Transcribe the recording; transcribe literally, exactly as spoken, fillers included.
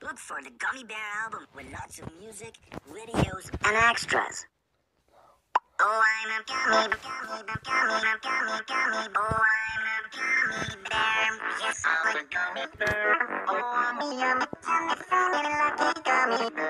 Look for the Gummy Bear album with lots of music, videos, and extras. Oh, I'm a gummy, gummy, gummy, gummy, gummy. Oh, I'm a gummy bear. Yes, I'm a gummy bear. Oh, I'm a yummy, yummy, funny, lucky gummy bear.